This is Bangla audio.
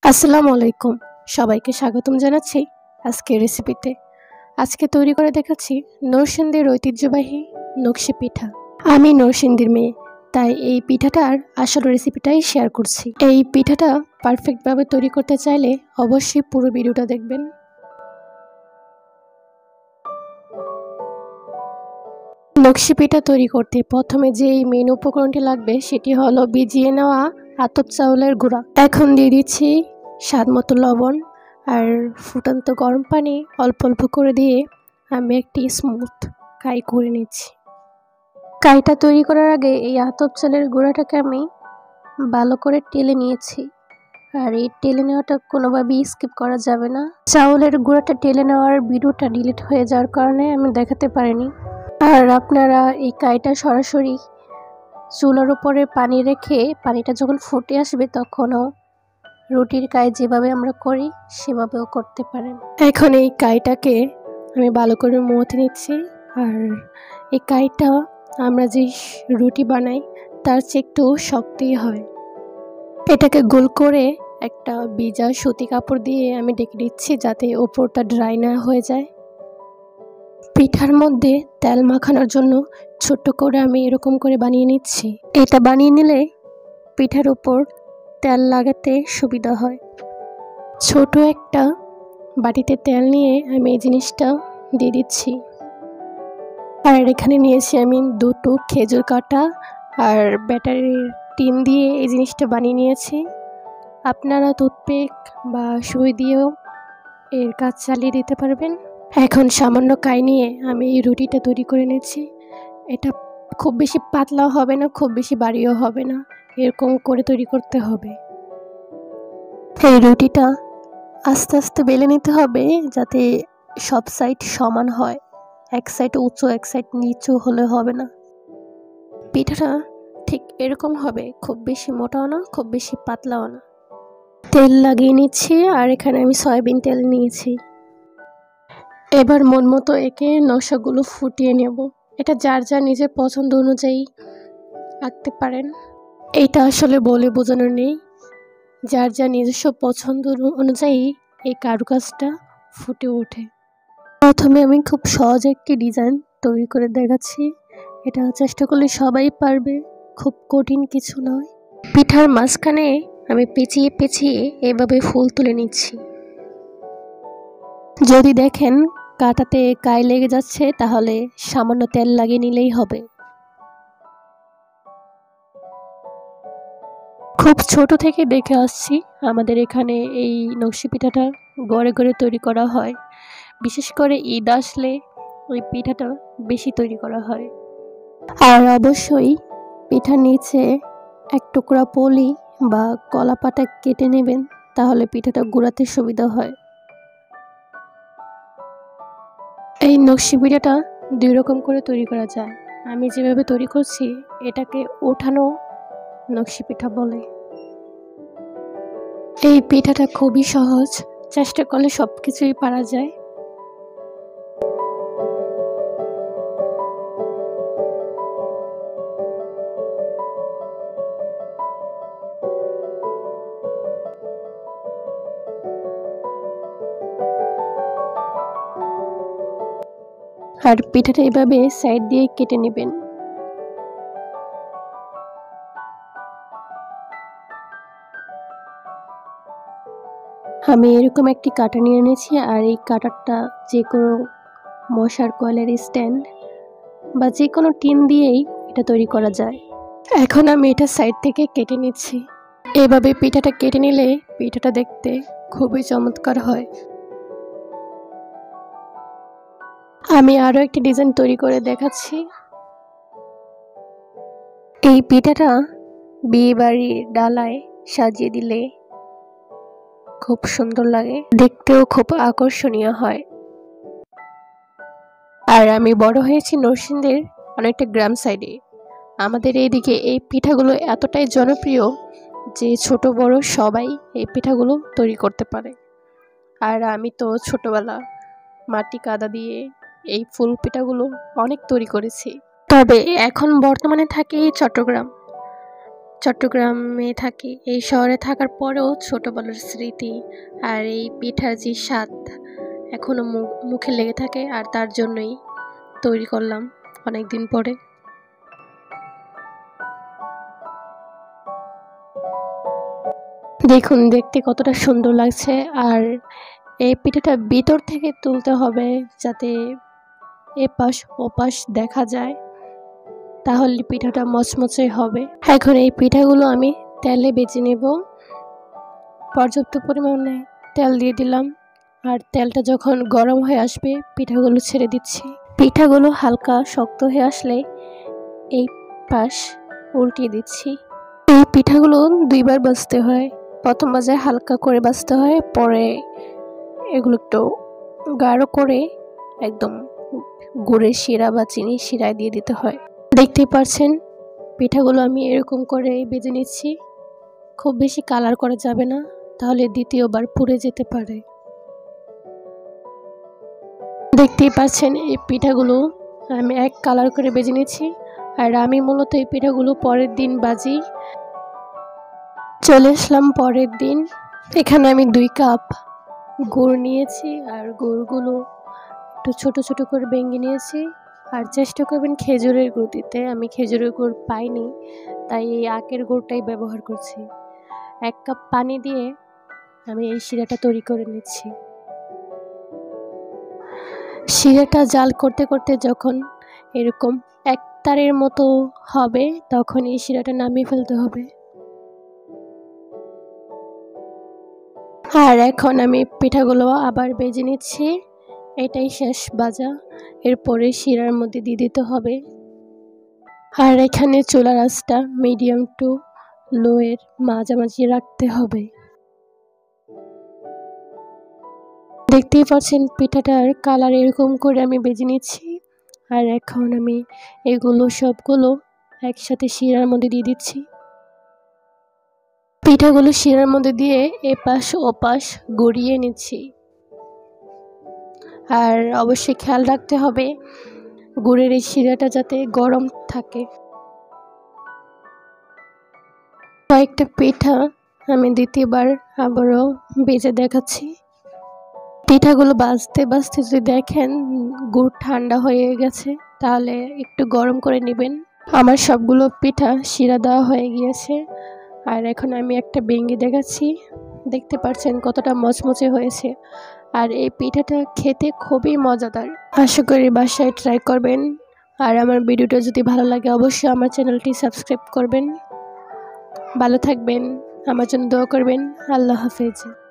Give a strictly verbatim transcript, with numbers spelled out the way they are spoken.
আসসালামু আলাইকুম। সবাইকে স্বাগতম জানাচ্ছি আজকের রেসিপিতে। আজকে তৈরি করে দেখাচ্ছি নরসিংদীর ঐতিহ্যবাহী নকশি পিঠা। আমি নরসিংদীর মেয়ে, তাই এই পিঠাটার আসল রেসিপিটাই শেয়ার করছি। এই পিঠাটা পারফেক্টভাবে তৈরি করতে চাইলে অবশ্যই পুরো ভিডিওটা দেখবেন। নকশি পিঠা তৈরি করতে প্রথমে যেই মেন উপকরণটি লাগবে সেটি হলো ভিজিয়ে নেওয়া আতপ চাউলের গুঁড়া। এখন দিয়ে দিচ্ছি স্বাদ মতো লবণ আর ফুটন্ত গরম পানি অল্প অল্প করে দিয়ে আমি একটি স্মুথ কাই করে নিচ্ছি। কাইটা তৈরি করার আগে এই আতপ চালের গুঁড়াটাকে আমি ভালো করে টেলে নিয়েছি, আর এই টেলে নেওয়াটা কোনোভাবেই স্কিপ করা যাবে না। চাউলের গুঁড়াটা টেলে নেওয়ার ভিডিওটা ডিলিট হয়ে যাওয়ার কারণে আমি দেখাতে পারিনি। আর আপনারা এই কাইটা সরাসরি চুলার উপরে পানি রেখে পানিটা যখন ফুটে আসবে তখনও রুটির কাই যেভাবে আমরা করি সেভাবেও করতে পারেন। এখন এই কাইটাকে আমি ভালো করে মথে নিচ্ছি। আর এই কাইটা আমরা যে রুটি বানাই তার চেয়ে একটু শক্তই হয়। এটাকে গোল করে একটা ভিজা সুতি কাপড় দিয়ে আমি ঢেকে দিচ্ছি যাতে ওপরটা ড্রাই না হয়ে যায়। পিঠার মধ্যে তেল মাখানোর জন্য ছোট্ট করে আমি এরকম করে বানিয়ে নিচ্ছি। এটা বানিয়ে নিলে পিঠার উপর তেল লাগাতে সুবিধা হয়। ছোট একটা বাটিতে তেল নিয়ে আমি এই জিনিসটা দিয়ে দিচ্ছি। আর এখানে নিয়েছি আমি দুটো খেজুর কাটা আর ব্যাটারির টিন দিয়ে এই জিনিসটা বানিয়ে নিয়েছি। আপনারা টুথপিক বা সুই দিয়েও এর কাজ চালিয়ে দিতে পারবেন। এখন সামান্য কাই নিয়ে আমি এই রুটিটা তৈরি করে নিচ্ছি। এটা খুব বেশি পাতলাও হবে না, খুব বেশি বাড়িও হবে না, এরকম করে তৈরি করতে হবে। এই রুটিটা আস্তে আস্তে বেলে নিতে হবে যাতে সব সাইড সমান হয়। এক সাইড উঁচু এক সাইড নিচু হলে হবে না। পিঠাটা ঠিক এরকম হবে, খুব বেশি মোটাও না খুব বেশি পাতলাও না। তেল লাগিয়ে নিচ্ছি আর এখানে আমি সয়াবিন তেল নিয়েছি। এবার মন মতো একে নকশাগুলো ফুটিয়ে নেব। এটা যার যার নিজের পছন্দ অনুযায়ী আঁকতে পারেন। এইটা আসলে বলে বোঝানোর নেই, যার যার নিজস্ব পছন্দ অনুযায়ী এই কারুকাজটা ফুটে ওঠে। প্রথমে আমি খুব সহজ একটি ডিজাইন তৈরি করে দেখাচ্ছি। এটা চেষ্টা করলে সবাই পারবে, খুব কঠিন কিছু নয়। পিঠার মাঝখানে আমি পেঁচিয়ে পেঁচিয়ে এভাবে ফুল তুলে নিচ্ছি। যদি দেখেন কাটাতে কাই লেগে যাচ্ছে তাহলে সামান্য তেল লাগিয়ে নিলেই হবে। খুব ছোট থেকে দেখে আসছি আমাদের এখানে এই নকশি পিঠাটা গড়ে গড়ে তৈরি করা হয়। বিশেষ করে ঈদ আসলে ওই পিঠাটা বেশি তৈরি করা হয়। আর অবশ্যই পিঠার নিচে এক টুকরা পলি বা কলা পাতা কেটে নেবেন, তাহলে পিঠাটা গুঁড়াতে সুবিধা হয়। এই নকশি পিঠাটা দুই রকম করে তৈরি করা যায়। আমি যেভাবে তৈরি করছি এটাকে ওঠানো নকশি পিঠা বলে। এই পিঠাটা খুবই সহজ, চেষ্টা করলে সব কিছুই পারা যায়। আর পিঠাটা এভাবে সাইড দিয়ে কেটে নেবেন। আমি এরকম একটি কাঁটা নিয়ে নিয়েছি, আর এই কাঁটাটা যে কোনো মশার কয়েলের স্ট্যান্ড বা যে কোনো টিন দিয়েই এটা তৈরি করা যায়। এখন আমি এটা সাইড থেকে কেটে নিচ্ছি। এভাবে পিঠাটা কেটে নিলে পিঠাটা দেখতে খুবই চমৎকার হয়। আমি আরও একটি ডিজাইন তৈরি করে দেখাচ্ছি। এই পিঠাটা বিয়ে বাড়ির ডালায় সাজিয়ে দিলে খুব সুন্দর লাগে, দেখতেও খুব আকর্ষণীয় হয়। আর আমি বড় হয়েছি নরসিংদীর অনেকটা গ্রাম সাইডে। আমাদের এইদিকে এই পিঠাগুলো এতটাই জনপ্রিয় যে ছোট বড় সবাই এই পিঠাগুলো তৈরি করতে পারে। আর আমি তো ছোটবেলা মাটি কাদা দিয়ে এই ফুল পিঠাগুলো অনেক তৈরি করেছি। তবে এখন বর্তমানে থাকি চট্টগ্রাম। চট্টগ্রামে থাকি। এই শহরে থাকার পরেও ছোটবেলার স্মৃতি আর এই পিঠার যে স্বাদ এখনো মুখে লেগে থাকে, আর তার জন্যই তৈরি করলাম অনেক দিন পরে। দেখুন দেখতে কতটা সুন্দর লাগছে। আর এই পিঠাটা ভিতর থেকে তুলতে হবে যাতে এপাশ ওপাশ দেখা যায়, তাহলে পিঠাটা মচমচে হবে। এখন এই পিঠাগুলো আমি তেলে ভেজে নেব। পর্যাপ্ত পরিমাণে তেল দিয়ে দিলাম, আর তেলটা যখন গরম হয়ে আসবে পিঠাগুলো ছেড়ে দিচ্ছি। পিঠাগুলো হালকা শক্ত হয়ে আসলে এই পাশ উল্টিয়ে দিচ্ছি। এই পিঠাগুলো দুইবার ভাজতে হয়। প্রথম ভাজে হালকা করে ভাজতে হয়, পরে এগুলো একটু গাঢ় করে একদম গুড়ের শিরা বা চিনি শিরায় দিয়ে দিতে হয়। দেখতেই পাচ্ছেন পিঠাগুলো আমি এরকম করে ভেজে নিচ্ছি। খুব বেশি কালার করা যাবে না, তাহলে দ্বিতীয়বার পুড়ে যেতে পারে। দেখতেই পাচ্ছেন এই পিঠাগুলো আমি এক কালার করে ভেজে নিচ্ছি। আর আমি মূলত এই পিঠাগুলো পরের দিন ভাজি। চলে আসলাম পরের দিন। এখানে আমি দুই কাপ গুড় নিয়েছি, আর গুড়গুলো একটু ছোট ছোট করে ভেঙে নিয়েছি। আর চেষ্টা করবেন খেজুরের গুড় দিতে। আমি খেজুরের গুড় পাইনি, তাই এই আখের গুড়টাই ব্যবহার করছি। এক কাপ পানি দিয়ে আমি এই শিরাটা তৈরি করে নিচ্ছি। শিরাটা জাল করতে করতে যখন এরকম এক তারের মতো হবে, তখন এই শিরাটা নামিয়ে ফেলতে হবে। আর এখন আমি পিঠাগুলো আবার ভেজে নিচ্ছি। এটাই শেষ ভাজা। এরপরে শিরার মধ্যে দিয়ে দিতে হবে। আর এখানে চুলার আঁচটা মিডিয়াম টু লো এর মাঝামাঝি রাখতে হবে। দেখতেই পাচ্ছেন পিঠাটার কালার এরকম করে আমি ভেজে নিচ্ছি। আর এখন আমি এগুলো সবগুলো একসাথে শিরার মধ্যে দিয়ে দিচ্ছি। পিঠাগুলো শিরার মধ্যে দিয়ে এপাশ ওপাশ গড়িয়ে নিচ্ছি। আর অবশ্যই খেয়াল রাখতে হবে গুড়ের এই শিরাটা যাতে গরম থাকে। কয়েকটা পিঠা আমি দ্বিতীয়বার আবারও ভেজে দেখাচ্ছি। পিঠাগুলো ভাজতে ভাজতে যদি দেখেন গুড় ঠান্ডা হয়ে গেছে, তাহলে একটু গরম করে নেবেন। আমার সবগুলো পিঠা শিরা দেওয়া হয়ে গিয়েছে। আর এখন আমি একটা ভেঙে দেখাচ্ছি। দেখতে পাচ্ছেন কতটা মচমচে হয়েছে। আর এই পিঠাটা খেতে খুবই মজাদার। আশা করি বাসায় ট্রাই করবেন। আর আমার ভিডিওটা যদি ভালো লাগে অবশ্যই আমার চ্যানেলটি সাবস্ক্রাইব করবেন। ভালো থাকবেন, আমার জন্য দোয়া করবেন। আল্লাহ হাফেজ।